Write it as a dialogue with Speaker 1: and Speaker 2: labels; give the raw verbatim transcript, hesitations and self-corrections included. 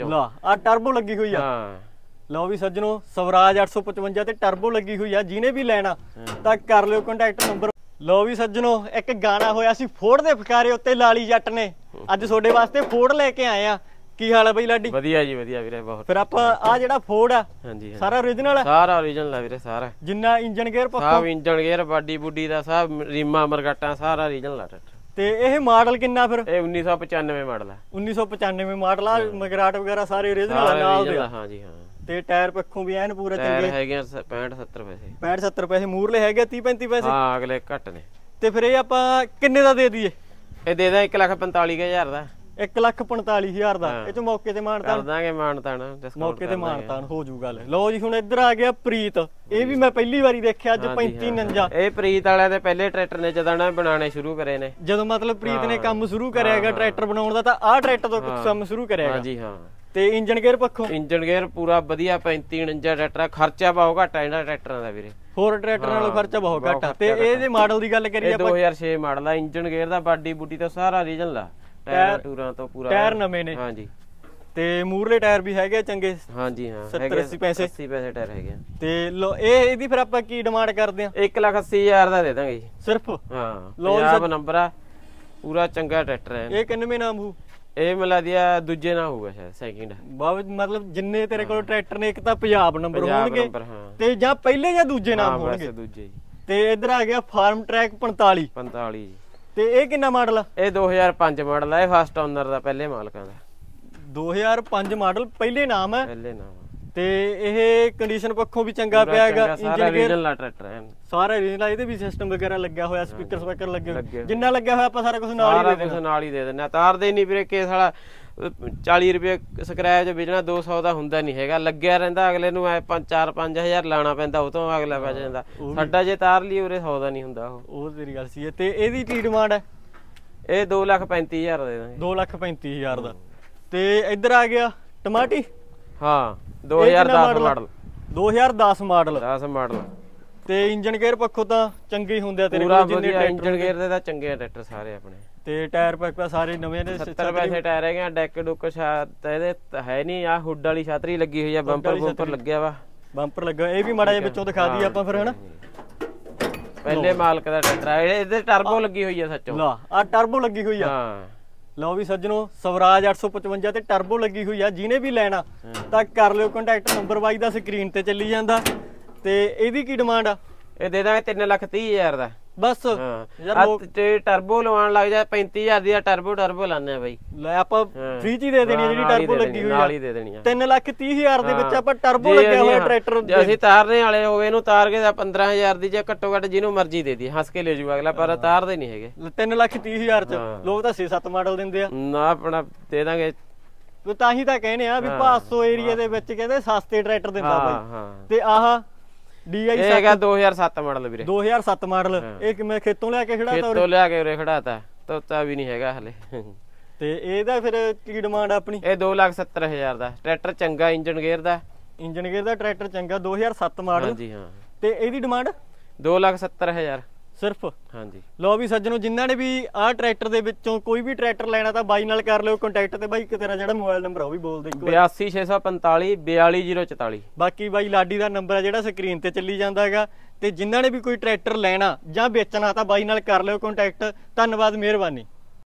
Speaker 1: ਵਿੱਚੋਂ
Speaker 2: ਲਾ ਆ ਟਰਬੋ ਲੱਗੀ ਹੋਈ ਆ
Speaker 1: ਹਾਂ
Speaker 2: ਲਓ ਵੀ ਸੱਜਣੋ ਸਵਰਾਜ ਅੱਠ ਸੌ ਪਚਵੰਜਾ ਤੇ ਟਰਬੋ ਲੱਗੀ ਹੋਈ ਆ ਜਿਹਨੇ ਵੀ ਲੈਣਾ ਤਾਂ ਕਰ ਲਿਓ ਕੰਟੈਕਟ ਨੰਬਰ। ਲਓ ਵੀ ਸੱਜਣੋ ਇੱਕ ਗਾਣਾ ਹੋਇਆ ਸੀ ਫੋੜ ਦੇ ਫਕਾਰੇ ਉੱਤੇ ਲਾਲੀ ਜੱਟ ਨੇ, ਅੱਜ ਤੁਹਾਡੇ ਵਾਸਤੇ ਫੋੜ ਲੈ ਕੇ ਆਏ ਆ। ਕੀ ਹਾਲ ਹੈ ਬਈ ਲਾਡੀ?
Speaker 1: ਵਧੀਆ ਜੀ ਵਧੀਆ ਵੀਰੇ ਬਹੁਤ।
Speaker 2: ਫਿਰ ਆਪਾਂ ਆ ਜਿਹੜਾ ਫੋੜ ਆ
Speaker 1: ਹਾਂਜੀ
Speaker 2: ਸਾਰਾ origignal ਆ?
Speaker 1: ਸਾਰਾ origignal ਆ ਵੀਰੇ ਸਾਰਾ,
Speaker 2: ਜਿੰਨਾ ਇੰਜਨ ਗੇਅਰ ਪੱਖੋਂ
Speaker 1: ਸਭ ਇੰਜਨ ਗੇਅਰ ਬਾਡੀ ਬੁੱਡੀ ਦਾ ਸਭ ਰੀਮਾ ਮਰਗਾਟਾਂ ਸਾਰਾ origignal ਆ ਟਰੈਕਟਰ।
Speaker 2: ਤੇ ਇਹ ਮਾਡਲ ਕਿੰਨਾ ਫਿਰ?
Speaker 1: ਇਹ ਉੱਨੀ ਸੌ ਪਚਾਨਵੇਂ ਮਾਡਲ ਆ।
Speaker 2: ਉੱਨੀ ਸੌ ਪਚਾਨਵੇਂ ਮਾਡਲ ਆ, ਮਗਰਾਟ ਵਗੈਰਾ ਸਾਰੇ origignal ਆ ਨਾਲ ਦੇ।
Speaker 1: ਹਾਂ ਜੀ ਹਾਂ।
Speaker 2: ਤੇ ਟਾਇਰ ਪੱਖੋਂ ਵੀ ਐਨ ਪੂਰਾ ਚੰਗੇ
Speaker 1: ਹੈਗੇ ਪੈਂਹਠ ਸੱਤਰ ਪੈਸੇ।
Speaker 2: ਪੈਂਹਠ ਸੱਤਰ ਪੈਸੇ ਮੂਰਲੇ ਹੈਗੇ ਤੀਹ ਪੈਂਤੀ ਪੈਸੇ।
Speaker 1: ਹਾਂ ਅਗਲੇ ਘੱਟ ਨੇ।
Speaker 2: ਤੇ ਫਿਰ ਇਹ ਆਪਾਂ ਕਿੰਨੇ ਦਾ ਦੇ ਦਈਏ?
Speaker 1: ਇਹ ਦੇ ਦਾਂ ਇੱਕ ਲੱਖ ਪੰਤਾਲੀ ਹਜ਼ਾਰ ਦਾ।
Speaker 2: ਇੱਕ ਲੱਖ ਪੰਤਾਲੀ ਹਜ਼ਾਰ ਦਾ। ਇਹ ਚ ਮੌਕੇ ਤੇ ਮਾਨਤਾਨ
Speaker 1: ਕਰ ਦਾਂਗੇ, ਮਾਨਤਾਨ
Speaker 2: ਮੌਕੇ ਤੇ ਮਾਨਤਾਨ ਹੋ ਜੂ ਗੱਲ। ਲਓ ਜੀ ਹੁਣ ਇੱਧਰ ਆ ਗਿਆ ਪ੍ਰੀਤ, ਇਹ ਵੀ ਮੈਂ ਪਹਿਲੀ ਵਾਰੀ ਦੇਖਿਆ ਅੱਜ ਪੈਂਤੀ ਉਨੰਜਾ।
Speaker 1: ਇਹ ਪ੍ਰੀਤ ਵਾਲਿਆਂ ਦੇ ਪਹਿਲੇ ਟਰੈਕਟਰ ਨੇ ਜਦੋਂ ਨਾ ਬਣਾਉਣੇ ਸ਼ੁਰੂ ਕਰੇ ਨੇ,
Speaker 2: ਜਦੋਂ ਮਤਲਬ ਪ੍ਰੀਤ ਨੇ ਕੰਮ ਸ਼ੁਰੂ ਕਰਿਆਗਾ ਟਰੈਕਟਰ ਬਣਾਉਣ ਦਾ, ਤਾਂ ਆਹ ਟਰੈਕਟਰ ਤੋਂ ਕੰਮ ਸ਼ੁਰੂ ਕਰਿਆਗਾ।
Speaker 1: ਹਾਂਜੀ ਹਾਂ।
Speaker 2: ਤੇ ਇੰਜਨ ਗੇਅਰ ਪੱਖੋਂ
Speaker 1: ਇੰਜਨ ਗੇਅਰ ਪੂਰਾ ਵਧੀਆ ਪੈਂਤੀ ਉਨੰਜਾ ਟਰੈਕਟਰ, ਖਰਚਾ ਬਹੁਤ ਘੱਟ ਆ ਇਹਨਾਂ ਟਰੈਕਟਰਾਂ ਦਾ ਵੀਰੇ,
Speaker 2: ਹੋਰ ਟਰੈਕਟਰ ਨਾਲੋਂ ਖਰਚਾ ਬਹੁਤ ਘੱਟ ਆ। ਤੇ ਇਹਦੇ ਮਾਡਲ ਦੀ ਗੱਲ ਕਰੀਏ
Speaker 1: ਆਪਾਂ ਦੋ ਹਜ਼ਾਰ ਛੇ ਮਾਡਲ ਆ। ਇੰਜਨ ਗੇਅਰ ਦਾ ਬਾਡੀ ਬੂਟੀ ਤੋਂ ਸਾਰਾ origignal ਆ, ਟਾਇਰ ਟੂਰਾਂ ਤੋਂ ਪੂਰਾ
Speaker 2: ਟਾਇਰ ਨਵੇਂ ਨੇ।
Speaker 1: ਹਾਂਜੀ
Speaker 2: ਤੇ ਮੂਰਲੇ ਟਾਇਰ ਵੀ ਹੈਗੇ ਚੰਗੇ।
Speaker 1: ਹਾਂਜੀ ਹਾਂ
Speaker 2: ਸੱਤਰ ਅੱਸੀ ਪੈਸੇ
Speaker 1: ਅੱਸੀ ਪੈਸੇ ਟਾਇਰ ਹੈਗੇ।
Speaker 2: ਤੇ ਲੋ ਇਹ ਇਹਦੀ ਫਿਰ ਆਪਾਂ ਕੀ ਡਿਮਾਂਡ ਕਰਦੇ ਆ?
Speaker 1: ਇੱਕ ਲੱਖ ਅੱਸੀ ਹਜ਼ਾਰ ਦਾ ਦੇ ਦਾਂਗੇ ਜੀ
Speaker 2: ਸਿਰਫ।
Speaker 1: ਹਾਂ ਪੰਜਾਬ ਨੰਬਰ ਆ, ਪੂਰਾ ਚੰਗਾ ਟਰੈਕਟਰ ਹੈ।
Speaker 2: ਇਹ ਕਿੰਨਵੇਂ ਨਾਮ ਹੋਊ? ਇਹ
Speaker 1: ਮਿਲਾ ਦਿਆ ਦੂਜੇ ਨਾਮ ਹੋਊਗਾ ਸ਼ਾਇਦ, ਸੈਕਿੰਡ।
Speaker 2: ਬਾਬਾ ਮਤਲਬ ਜਿੰਨੇ ਤੇਰੇ ਕੋਲ ਟਰੈਕਟਰ ਨੇ, ਇੱਕ ਤਾਂ ਪੰਜਾਬ ਨੰਬਰ ਹੋਣਗੇ ਤੇ ਜਾਂ ਪਹਿਲੇ ਜਾਂ ਦੂਜੇ ਨਾਮ ਹੋਣਗੇ।
Speaker 1: ਦੂਜੇ।
Speaker 2: ਤੇ ਇੱਧਰ ਆ ਗਿਆ ਫਾਰਮ ਟਰੈਕ ਪੰਤਾਲੀ
Speaker 1: ਪੰਤਾਲੀ ਜੀ।
Speaker 2: ਤੇ ਇਹ ਕਿੰਨਾ ਮਾਡਲ ਆ?
Speaker 1: ਇਹ ਦੋ ਹਜ਼ਾਰ ਪੰਜ ਮਾਡਲ ਆ। ਇਹ ਫਸਟ ਓਨਰ ਦਾ, ਪਹਿਲੇ ਮਾਲਕਾਂ ਦਾ।
Speaker 2: ਦੋ ਹਜ਼ਾਰ ਪੰਜ ਮਾਡਲ, ਪਹਿਲੇ ਨਾਮ ਹੈ।
Speaker 1: ਪਹਿਲੇ ਨਾਮ।
Speaker 2: ਤੇ ਇਹ ਕੰਡੀਸ਼ਨ ਪੱਖੋਂ ਵੀ ਚੰਗਾ ਪਿਆ ਹੈਗਾ। ਇੰਜਨ ਗੇਅਰ
Speaker 1: ਟਰੈਕਟਰ ਹੈ ਸਾਰਾ
Speaker 2: origignal। ਇਹਦੇ ਵੀ ਸਿਸਟਮ ਵਗੈਰਾ ਲੱਗਿਆ ਹੋਇਆ, ਸਪੀਕਰ ਸਪੀਕਰ ਲੱਗੇ ਹੋਏ, ਜਿੰਨਾ ਲੱਗਿਆ ਹੋਇਆ ਆਪਾਂ ਸਾਰਾ ਕੁਝ ਨਾਲ ਹੀ ਦੇ ਦੇਣਾ।
Speaker 1: ਨਾਲ ਹੀ ਦੇ ਦਿੰਦੇ ਆ। ਤਾਰਦੇ ਨਹੀਂ ਵੀਰੇ ਕੇਸ ਵਾਲਾ ਚਾਲੀ ਰੁਪਏ ਸਕ੍ਰੈਚ ਵੇਚਣਾ, ਦੋ ਸੌ ਦਾ ਹੁੰਦਾ ਨਹੀਂ ਹੈਗਾ, ਲੱਗਿਆ ਰਹਿੰਦਾ ਅਗਲੇ ਨੂੰ। ਐ ਪੰਜ ਚਾਰ ਪੰਜ ਹਜ਼ਾਰ ਲਾਣਾ ਪੈਂਦਾ, ਉਹ ਤੋਂ ਅਗਲਾ ਪੈ ਜਾਂਦਾ। ਸਾਡਾ ਜੇ ਤਾਰ ਲਈ ਉਰੇ ਸੌ ਦਾ ਨਹੀਂ ਹੁੰਦਾ। ਉਹ
Speaker 2: ਉਹ ਤੇਰੀ ਗੱਲ ਸੀ। ਤੇ ਇਹਦੀ ਕੀ ਡਿਮਾਂਡ ਹੈ?
Speaker 1: ਇਹ ਦੋ ਲੱਖ ਪੈਂਤੀ ਹਜ਼ਾਰ ਦੇ ਦਾਂਗੇ।
Speaker 2: ਦੋ ਲੱਖ ਪੈਂਤੀ ਹਜ਼ਾਰ ਦਾ। ਤੇ ਇੱਧਰ ਆ ਗਿਆ ਟਮਾਟੀ।
Speaker 1: ਹਾਂ ਦੋ ਹਜ਼ਾਰ ਦਸ ਮਾਡਲ।
Speaker 2: ਦੋ ਹਜ਼ਾਰ ਦਸ ਮਾਡਲ।
Speaker 1: ਦਸ ਮਾਡਲ।
Speaker 2: ਤੇ ਇੰਜਨ ਗੇਅਰ ਪੱਖੋਂ ਤਾਂ ਚੰਗੇ ਹੀ ਹੁੰਦੇ ਆ ਤੇਰੇ
Speaker 1: ਕੋਲ, ਜਿੰਨੇ ਇੰਜਨ ਗੇਅਰ ਦੇ ਤਾਂ ਚੰਗੇ ਟਰੈਕਟਰ ਸਾਰੇ ਆਪਣੇ।
Speaker 2: ਤੇ ਟਾਇਰ ਪੈਕ ਸਾਰੇ ਨਵੇਂ ਨੇ।
Speaker 1: ਸੱਤਰ ਪੈਸੇ ਟਾਇਰ ਹੈਗੇ। ਡੈਕ ਡੁੱਕ ਸ਼ਾਇਦ ਇਹਦੇ ਹੈ ਨਹੀਂ। ਆ ਹੁੱਡ ਵਾਲੀ ਛਤਰੀ ਲੱਗੀ ਹੋਈ ਆ, ਬੰਪਰ ਬੰਪਰ ਲੱਗਿਆ ਵਾ।
Speaker 2: ਬੰਪਰ ਲੱਗਾ। ਇਹ ਵੀ ਮਾੜਾ ਜਿਹਾ ਵਿੱਚੋਂ ਦਿਖਾ ਦਈਏ ਆਪਾਂ ਫਿਰ, ਹਨਾ।
Speaker 1: ਪਹਿਲੇ ਮਾਲਕ ਦਾ ਟਰੈਕਟਰ ਆ। ਇਹਦੇ ਟਰਬੋ ਲੱਗੀ ਹੋਈ ਆ ਸੱਚੋ।
Speaker 2: ਲਾ ਆ ਟਰਬੋ ਲੱਗੀ ਹੋਈ ਆ।
Speaker 1: ਹਾਂ
Speaker 2: ਲਓ ਵੀ ਸੱਜਣੋ ਸਵਰਾਜ ਅੱਠ ਸੌ ਪਚਵੰਜਾ ਤੇ ਟਰਬੋ ਲੱਗੀ ਹੋਈ ਆ। ਜਿਹਨੇ ਵੀ ਲੈਣਾ ਤਾਂ ਕਰ ਲਿਓ ਕੰਟੈਕਟ ਨੰਬਰ ਬਾਈ ਦਾ ਸਕਰੀਨ ਤੇ ਚੱਲੀ ਜਾਂਦਾ। ਤੇ ਇਹਦੀ ਕੀ ਡਿਮਾਂਡ ਆ?
Speaker 1: ਇਹ ਦੇ ਦਾਂਗੇ ਤਿੰਨ ਲੱਖ ਤੀਹ ਹਜ਼ਾਰ ਦਾ ਬਸ।
Speaker 2: ਯਾਰ
Speaker 1: ਟਰਬੋ ਲਵਾਉਣ ਲੱਗ ਜਾ ਪੈਂਤੀ ਹਜ਼ਾਰ ਦੀ ਟਰਬੋ ਟਰਬੋ ਲਾਣੇ ਆ ਬਾਈ।
Speaker 2: ਲੈ ਆਪਾਂ ਫ੍ਰੀ ਚ ਹੀ ਦੇ ਦੇਣੀ ਜਿਹੜੀ ਟਰਬੋ ਲੱਗੀ ਹੋਈ ਆ,
Speaker 1: ਨਾਲ ਹੀ ਦੇ ਦੇਣੀ ਆ।
Speaker 2: ਤਿੰਨ ਲੱਖ ਤੀਹ ਹਜ਼ਾਰ ਦੇ ਵਿੱਚ ਆਪਾਂ ਟਰਬੋ ਲੱਗਿਆ ਹੋਇਆ ਟਰੈਕਟਰ।
Speaker 1: ਜੇ ਅਸੀਂ ਤਾਰਨੇ ਵਾਲੇ ਹੋਵੇ ਇਹਨੂੰ ਤਾਰ ਕੇ ਪੰਦਰਾਂ ਹਜ਼ਾਰ ਦੀ ਜੇ ਘੱਟੋ ਘੱਟ ਜਿਹਨੂੰ ਮਰਜ਼ੀ ਦੇ ਦੀ, ਹੱਸ ਕੇ ਲੈ ਜੂ ਅਗਲਾ, ਪਰ ਤਾਰਦੇ ਨਹੀਂ ਹੈਗੇ।
Speaker 2: ਤਿੰਨ ਲੱਖ ਤੀਹ ਹਜ਼ਾਰ ਚ ਲੋਕ ਤਾਂ ਛੇ ਸੱਤ ਮਾਡਲ ਦਿੰਦੇ ਆ
Speaker 1: ਨਾ। ਆਪਣਾ ਦੇ ਦਾਂਗੇ।
Speaker 2: ਤਾਂ ਹੀ ਤਾਂ ਕਹਿੰਦੇ ਆ ਵੀ ਪੰਜ ਸੌ ਏਰੀਆ ਦੇ ਵਿੱਚ ਕਹਿੰਦੇ ਸਸਤੇ ਟਰੈਕਟਰ ਦਿੰਦਾ ਬਾਈ। ਤੇ ਆਹ ਡੀ ਆਈ
Speaker 1: ਹੈਗਾ ਦੋ ਹਜ਼ਾਰ ਸੱਤ ਮਾਡਲ ਵੀਰੇ।
Speaker 2: ਦੋ ਹਜ਼ਾਰ ਸੱਤ ਮਾਡਲ। ਇਹ ਕਿਵੇਂ ਖੇਤੋਂ ਲਿਆ ਕੇ ਖੜਾਤਾ?
Speaker 1: ਖੇਤੋਂ ਲਿਆ ਕੇ ਉਰੇ ਖੜਾਤਾ, ਤੋਤਾ ਵੀ ਨਹੀਂ ਹੈਗਾ ਹਲੇ।
Speaker 2: ਤੇ ਇਹਦਾ ਫਿਰ ਕੀ ਡਿਮਾਂਡ ਆ ਆਪਣੀ?
Speaker 1: ਇਹ ਦੋ ਲੱਖ ਸੱਤਰ ਹਜ਼ਾਰ ਦਾ ਟਰੈਕਟਰ, ਚੰਗਾ ਇੰਜਨ ਗੇਅਰ ਦਾ।
Speaker 2: ਇੰਜਨ ਗੇਅਰ ਦਾ ਟਰੈਕਟਰ ਚੰਗਾ, ਦੋ ਹਜ਼ਾਰ ਸੱਤ ਮਾਡਲ।
Speaker 1: ਹਾਂਜੀ ਹਾਂ।
Speaker 2: ਤੇ ਇਹਦੀ ਡਿਮਾਂਡ
Speaker 1: ਦੋ ਲੱਖ ਸੱਤਰ ਹਜ਼ਾਰ
Speaker 2: ਸਿਰਫ।
Speaker 1: ਹਾਂਜੀ। ਲਓ
Speaker 2: ਵੀ ਸੱਜਣੋ ਜਿਨ੍ਹਾਂ ਨੇ ਵੀ ਆਹ ਟਰੈਕਟਰ ਦੇ ਵਿੱਚੋਂ ਕੋਈ ਵੀ ਟਰੈਕਟਰ ਲੈਣਾ ਤਾਂ ਬਾਈ ਨਾਲ ਕਰ ਲਿਓ ਕੰਟੈਕਟ। ਤੇ ਬਾਈ ਤੇਰਾ ਜਿਹੜਾ ਮੋਬਾਈਲ ਨੰਬਰ ਆ ਉਹ ਵੀ ਬੋਲ ਦੇ।
Speaker 1: ਬਿਆਸੀ ਛੇ ਸੌ ਪੰਤਾਲੀ ਬਿਆਲੀ ਜ਼ੀਰੋ ਚੁਤਾਲੀ।
Speaker 2: ਬਾਕੀ ਬਾਈ ਲਾਡੀ ਦਾ ਨੰਬਰ ਆ ਜਿਹੜਾ ਸਕਰੀਨ ਤੇ ਚੱਲੀ ਜਾਂਦਾ ਹੈਗਾ। ਤੇ ਜਿਨ੍ਹਾਂ ਨੇ ਵੀ ਕੋਈ ਟਰੈਕਟਰ ਲੈਣਾ ਜਾਂ ਵੇਚਣਾ ਤਾਂ ਬਾਈ ਨਾਲ ਕਰ ਲਿਓ ਕੰਟੈਕਟ। ਧੰਨਵਾਦ, ਮਿਹਰਬਾਨੀ।